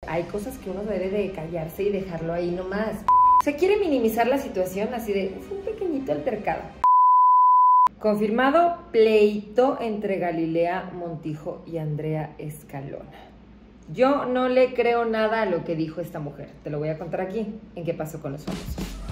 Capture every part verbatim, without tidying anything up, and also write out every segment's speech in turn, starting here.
hay cosas que uno debe de callarse y dejarlo ahí nomás. Se quiere minimizar la situación así de un pequeñito altercado. Confirmado pleito entre Galilea Montijo y Andrea Escalona. Yo no le creo nada a lo que dijo esta mujer. Te lo voy a contar aquí, en qué pasó con los famosos.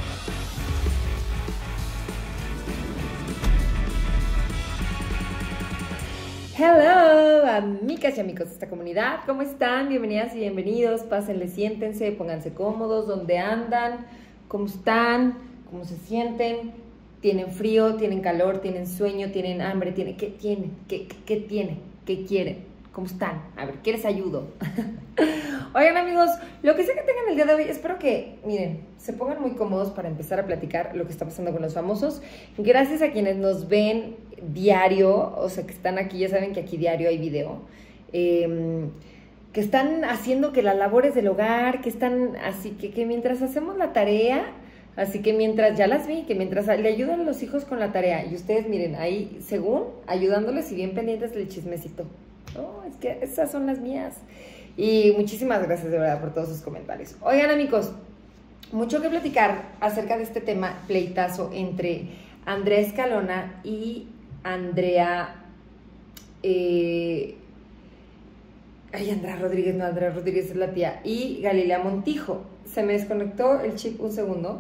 Hello, amigas y amigos de esta comunidad, ¿cómo están? Bienvenidas y bienvenidos, pásenle, siéntense, pónganse cómodos, ¿dónde andan? ¿Cómo están? ¿Cómo se sienten? ¿Tienen frío? ¿Tienen calor? ¿Tienen sueño? ¿Tienen hambre? ¿Tienen? ¿Qué tienen? ¿Qué, qué, qué tienen? ¿Qué quieren? ¿Cómo están? A ver, ¿qué les ayudo? Oigan, amigos, lo que sé que tengan el día de hoy, espero que, miren, se pongan muy cómodos para empezar a platicar lo que está pasando con los famosos. Gracias a quienes nos ven diario, o sea, que están aquí, ya saben que aquí diario hay video, eh, que están haciendo que las labores del hogar, que están, así que, que mientras hacemos la tarea, así que mientras, ya las vi, que mientras le ayudan a los hijos con la tarea, y ustedes miren, ahí, según, ayudándoles y bien pendientes del chismecito. Oh, es que esas son las mías. Y muchísimas gracias de verdad por todos sus comentarios. Oigan, amigos, mucho que platicar acerca de este tema pleitazo entre Andrea Escalona y Andrea eh, ay, Andrea Rodríguez, no, Andrea Rodríguez es la tía, y Galilea Montijo. Se me desconectó el chip un segundo,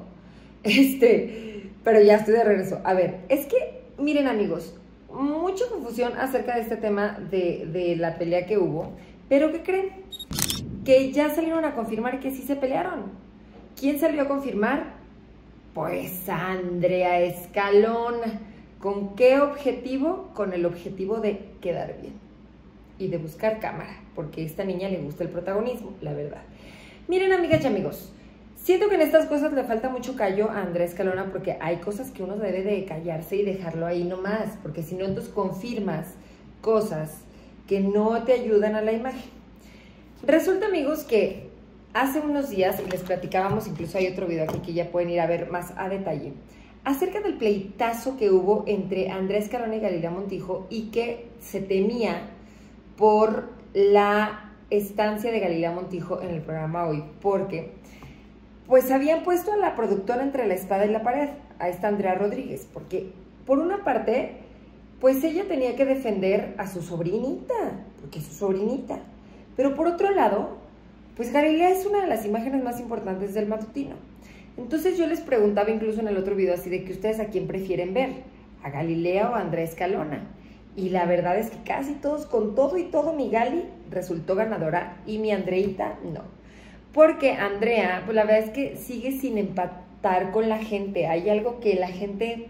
este, pero ya estoy de regreso. A ver, es que, miren, amigos, mucha confusión acerca de este tema de, de la pelea que hubo, pero ¿qué creen? Que ya salieron a confirmar que sí se pelearon. ¿Quién salió a confirmar? Pues Andrea Escalona. ¿Con qué objetivo? Con el objetivo de quedar bien y de buscar cámara, porque a esta niña le gusta el protagonismo, la verdad. Miren, amigas y amigos, siento que en estas cosas le falta mucho callo a Andrea Escalona, porque hay cosas que uno debe de callarse y dejarlo ahí nomás, porque si no, entonces confirmas cosas que no te ayudan a la imagen. Resulta, amigos, que hace unos días, y les platicábamos, incluso hay otro video aquí que ya pueden ir a ver más a detalle, acerca del pleitazo que hubo entre Andrea Escalona y Galilea Montijo, y que se temía por la estancia de Galilea Montijo en el programa hoy, porque pues habían puesto a la productora entre la espada y la pared, a esta Andrea Rodríguez, porque por una parte, pues ella tenía que defender a su sobrinita, porque es su sobrinita, pero por otro lado, pues Galilea es una de las imágenes más importantes del matutino. Entonces yo les preguntaba incluso en el otro video así de que ustedes a quién prefieren ver, a Galilea o a Andrea Escalona. Y la verdad es que casi todos, con todo y todo, mi Gali resultó ganadora y mi Andreita no. Porque Andrea, pues la verdad es que sigue sin empatar con la gente. Hay algo que la gente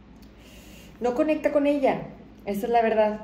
no conecta con ella. Esa es la verdad.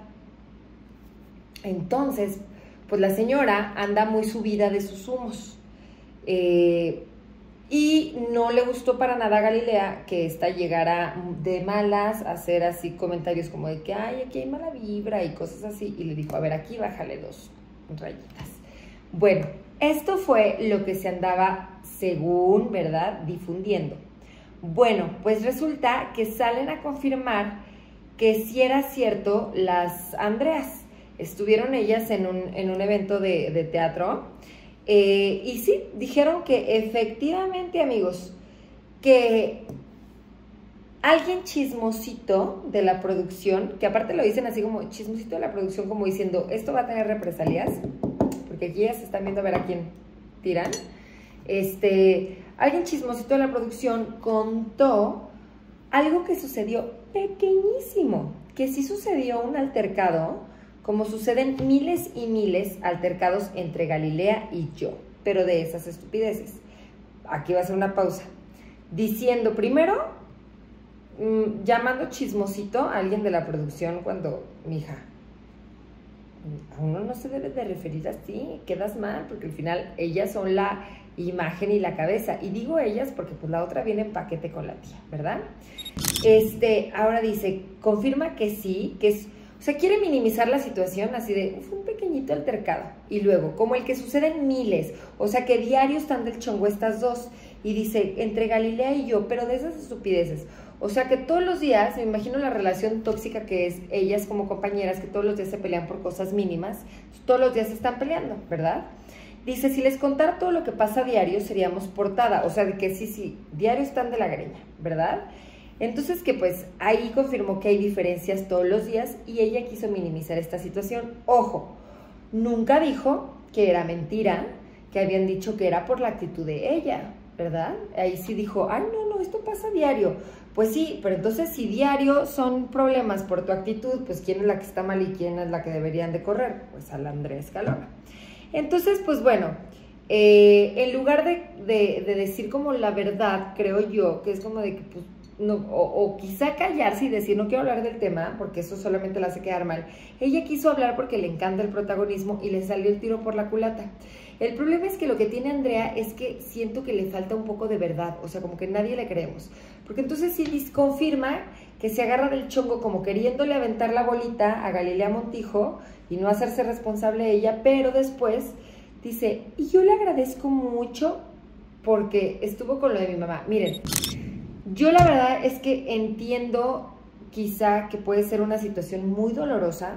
Entonces, pues la señora anda muy subida de sus humos. Eh... Y no le gustó para nada a Galilea que esta llegara de malas a hacer así comentarios como de que, ay, aquí hay mala vibra y cosas así. Y le dijo, a ver, aquí bájale dos rayitas. Bueno, esto fue lo que se andaba, según, ¿verdad?, difundiendo. Bueno, pues resulta que salen a confirmar que sí era cierto las Andreas. Estuvieron ellas en un, en un evento de, de teatro. Eh, y sí, dijeron que efectivamente, amigos, que alguien chismosito de la producción, que aparte lo dicen así como chismosito de la producción, como diciendo, esto va a tener represalias, porque aquí ya se están viendo a ver a quién tiran, este, alguien chismosito de la producción contó algo que sucedió pequeñísimo, que sí sucedió un altercado, como suceden miles y miles altercados entre Galilea y yo, pero de esas estupideces. Aquí va a ser una pausa. Diciendo primero, mmm, llamando chismosito a alguien de la producción cuando, mija, a uno no se debe de referir así, quedas mal, porque al final ellas son la imagen y la cabeza. Y digo ellas porque pues la otra viene en paquete con la tía, ¿verdad? Este, ahora dice, confirma que sí, que es... O sea, quiere minimizar la situación así de un pequeñito altercado. Y luego, como el que sucede en miles, o sea, que diario están del chongo estas dos. Y dice, entre Galilea y yo, pero de esas estupideces. O sea, que todos los días, me imagino la relación tóxica que es ellas como compañeras, que todos los días se pelean por cosas mínimas. Todos los días se están peleando, ¿verdad? Dice, si les contara todo lo que pasa a diario, seríamos portada. O sea, de que sí, sí, diario están de la greña, ¿verdad? Entonces que pues ahí confirmó que hay diferencias todos los días y ella quiso minimizar esta situación. Ojo, nunca dijo que era mentira, que habían dicho que era por la actitud de ella, ¿verdad? Ahí sí dijo, ay, no, no, esto pasa a diario. Pues sí, pero entonces si diario son problemas por tu actitud, pues ¿quién es la que está mal y quién es la que deberían de correr? Pues a la Andrea Escalona. Entonces, pues bueno, eh, en lugar de, de, de decir como la verdad, creo yo, que es como de que, pues, no, o, o quizá callarse y decir, no quiero hablar del tema, porque eso solamente la hace quedar mal. Ella quiso hablar porque le encanta el protagonismo y le salió el tiro por la culata. El problema es que lo que tiene Andrea es que siento que le falta un poco de verdad, o sea, como que nadie le creemos. Porque entonces sí confirma que se agarra del chongo como queriéndole aventar la bolita a Galilea Montijo y no hacerse responsable ella, pero después dice, y yo le agradezco mucho porque estuvo con lo de mi mamá. Miren, yo la verdad es que entiendo quizá que puede ser una situación muy dolorosa,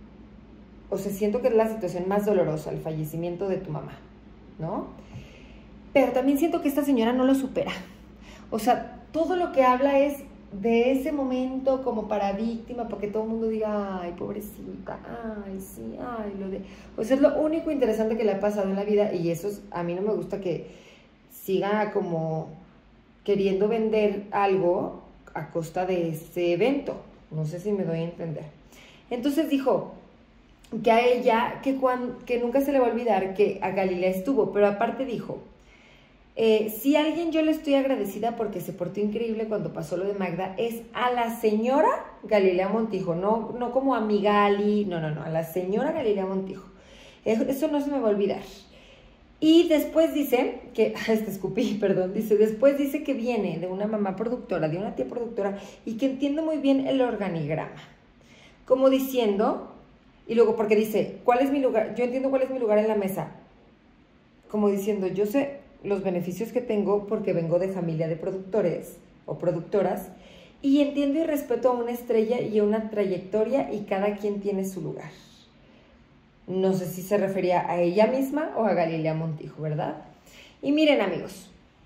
o sea, siento que es la situación más dolorosa, el fallecimiento de tu mamá, ¿no? Pero también siento que esta señora no lo supera. O sea, todo lo que habla es de ese momento como para víctima, porque todo el mundo diga, ay, pobrecita, ay, sí, ay, lo de... O sea, es lo único interesante que le ha pasado en la vida y eso es, a mí no me gusta que siga como queriendo vender algo a costa de ese evento. No sé si me doy a entender. Entonces dijo que a ella, que, cuando, que nunca se le va a olvidar que a Galilea estuvo, pero aparte dijo, eh, si a alguien yo le estoy agradecida porque se portó increíble cuando pasó lo de Magda, es a la señora Galilea Montijo, no, no como a mi Gali, no, no, no, a la señora Galilea Montijo. Eso no se me va a olvidar. Y después dice, que, este escupí, perdón, dice, después dice que viene de una mamá productora, de una tía productora, y que entiende muy bien el organigrama. Como diciendo... Y luego, porque dice, ¿cuál es mi lugar? Yo entiendo cuál es mi lugar en la mesa. Como diciendo, yo sé los beneficios que tengo porque vengo de familia de productores o productoras y entiendo y respeto a una estrella y a una trayectoria y cada quien tiene su lugar. No sé si se refería a ella misma o a Galilea Montijo, ¿verdad? Y miren, amigos,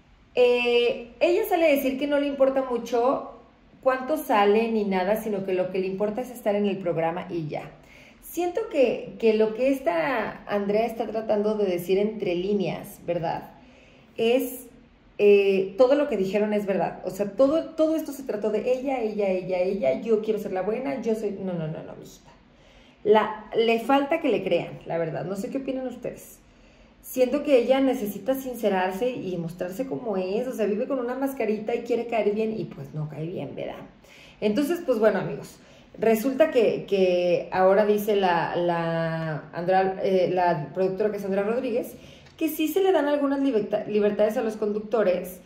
eh, ella sale a decir que no le importa mucho cuánto sale ni nada, sino que lo que le importa es estar en el programa y ya. Siento que, que lo que esta Andrea está tratando de decir entre líneas, ¿verdad? Es, eh, todo lo que dijeron es verdad. O sea, todo, todo esto se trató de ella, ella, ella, ella, yo quiero ser la buena, yo soy... No, no, no, no, mijita. La, le falta que le crean, la verdad. No sé qué opinan ustedes. Siento que ella necesita sincerarse y mostrarse como es. O sea, vive con una mascarita y quiere caer bien y pues no cae bien, ¿verdad? Entonces, pues bueno, amigos. Resulta que, que ahora dice la, la, Andrea, eh, la productora que es Andrea Rodríguez, que sí se le dan algunas liberta, libertades a los conductores,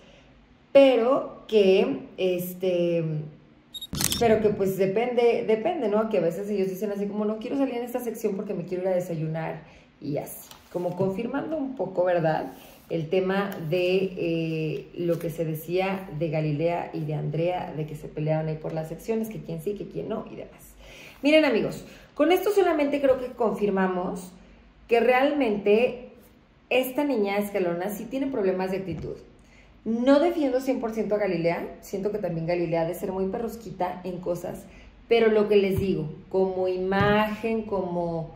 pero que, este, pero que pues depende, depende, ¿no? Que a veces ellos dicen así como, no quiero salir en esta sección porque me quiero ir a desayunar y así, como confirmando un poco, ¿verdad?, el tema de eh, lo que se decía de Galilea y de Andrea, de que se peleaban ahí por las secciones, que quién sí, que quién no y demás. Miren, amigos, con esto solamente creo que confirmamos que realmente esta niña Escalona sí tiene problemas de actitud. No defiendo cien por ciento a Galilea, siento que también Galilea ha de ser muy perrosquita en cosas, pero lo que les digo, como imagen, como,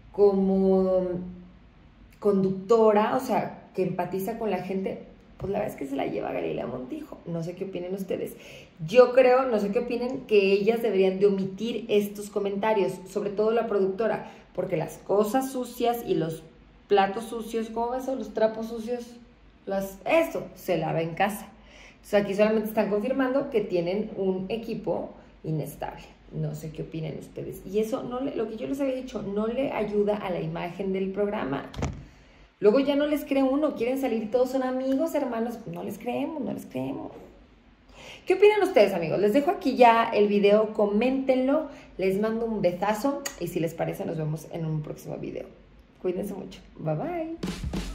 como conductora, o sea, que empatiza con la gente, pues la verdad es que se la lleva Galilea Montijo. No sé qué opinen ustedes. Yo creo, no sé qué opinen, que ellas deberían de omitir estos comentarios, sobre todo la productora, porque las cosas sucias y los platos sucios, ¿cómo ves? Los trapos sucios, las, eso, se lava en casa. Entonces aquí solamente están confirmando que tienen un equipo inestable. No sé qué opinen ustedes. Y eso, no le, lo que yo les había dicho, no le ayuda a la imagen del programa. Luego ya no les cree uno, quieren salir, todos son amigos, hermanos, no les creemos, no les creemos. ¿Qué opinan ustedes, amigos? Les dejo aquí ya el video, coméntenlo, les mando un besazo y si les parece nos vemos en un próximo video. Cuídense mucho, bye bye.